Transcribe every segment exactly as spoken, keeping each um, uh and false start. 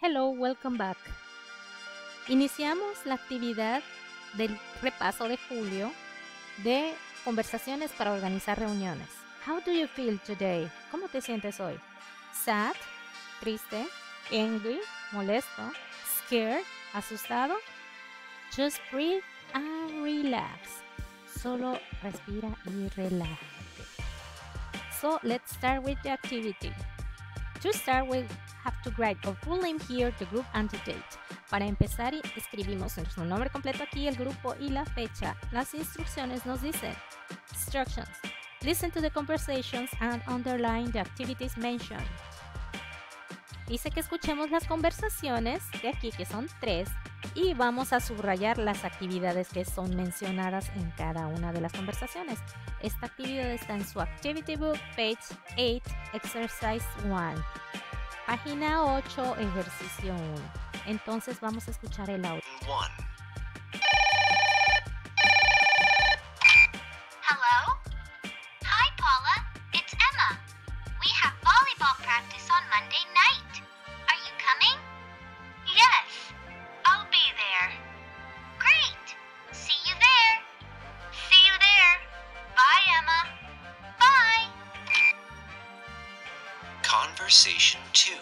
Hello, welcome back. Iniciamos la actividad del repaso de julio de conversaciones para organizar reuniones. How do you feel today? ¿Cómo te sientes hoy? Sad, triste, angry, molesto, scared, asustado. Just breathe and relax. Solo respira y relájate. So let's start with the activity. To start, we have to write our full name here, the group and the date. Para empezar, escribimos nuestro nombre completo aquí, el grupo y la fecha. Las instrucciones nos dicen: Instructions. Listen to the conversations and underline the activities mentioned. Dice que escuchemos las conversaciones de aquí, que son tres, y vamos a subrayar las actividades que son mencionadas en cada una de las conversaciones. Esta actividad está en su Activity Book, page eight, Exercise one. Página ocho, ejercicio uno. Entonces vamos a escuchar el audio. One. Hello? Hi, Paula. It's Emma. We have volleyball practice on Monday night. Are you coming? Yes. I'll be there. Great. See you there. See you there. Bye, Emma. Bye. Conversation two.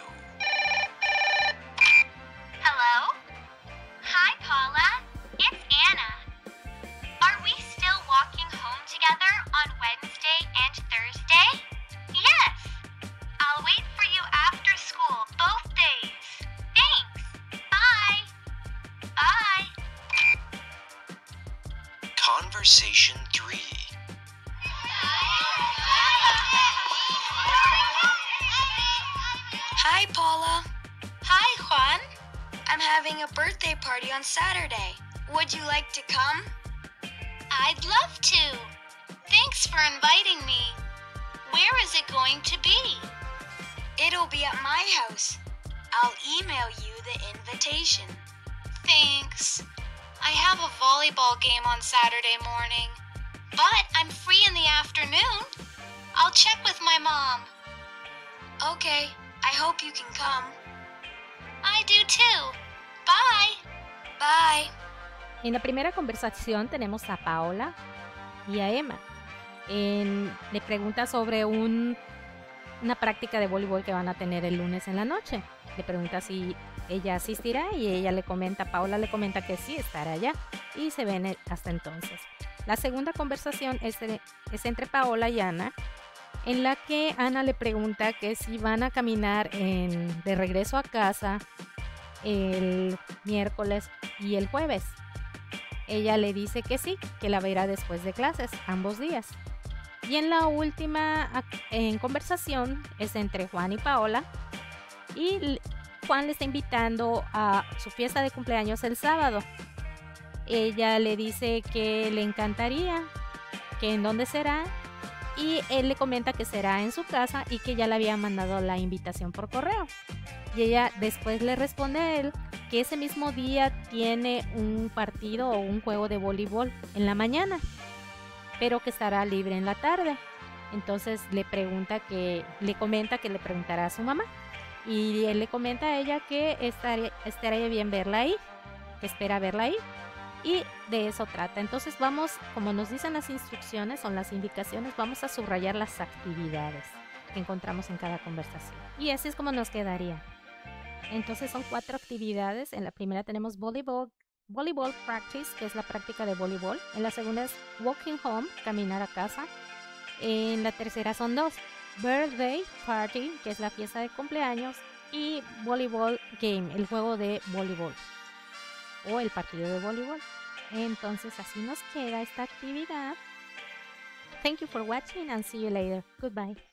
Hello? Hi, Paula. It's Anna. Are we still walking home together on Wednesday and Thursday? Yes. I'll wait for you after school both days. Thanks. Bye. Bye. Conversation three. Hi, Paula. Hi, Juan. I'm having a birthday party on Saturday. Would you like to come? I'd love to. Thanks for inviting me. Where is it going to be? It'll be at my house. I'll email you the invitation. Thanks. I have a volleyball game on Saturday morning, but I'm free in the afternoon. I'll check with my mom. Okay, I hope you can come. I do too. Bye. Bye. En la primera conversación tenemos a Paola y a Emma. En- le pregunta sobre un- una práctica de voleibol que van a tener el lunes en la noche. Le pregunta si ella asistirá y ella le comenta, Paola le comenta que sí estará allá y se ven eh, hasta entonces. La segunda conversación es, de- es entre Paola y Ana, en la que Ana le pregunta que si van a caminar en- de regreso a casa el miércoles y el jueves. Ella le dice que sí, que la verá después de clases, ambos días. Y en la última ac- en conversación es entre Juan y Paola. Y l- Juan le está invitando a su fiesta de cumpleaños el sábado. Ella le dice que le encantaría, que en dónde será. Y él le comenta que será en su casa y que ya le había mandado la invitación por correo. Y ella después le responde a él que ese mismo día tiene un partido o un juego de voleibol en la mañana, pero que estará libre en la tarde. Entonces le pregunta que, le comenta que le preguntará a su mamá. Y él le comenta a ella que estaría, estaría bien verla ahí, que espera verla ahí. Y de eso trata. Entonces vamos, como nos dicen las instrucciones, son las indicaciones, vamos a subrayar las actividades que encontramos en cada conversación. Y así es como nos quedaría. Entonces son cuatro actividades. En la primera tenemos volleyball, volleyball practice, que es la práctica de voleibol. En la segunda es walking home, caminar a casa. En la tercera son dos, birthday party, que es la fiesta de cumpleaños, y volleyball game, el juego de voleibol o el partido de voleibol. Entonces así nos queda esta actividad. Thank you for watching and see you later. Goodbye.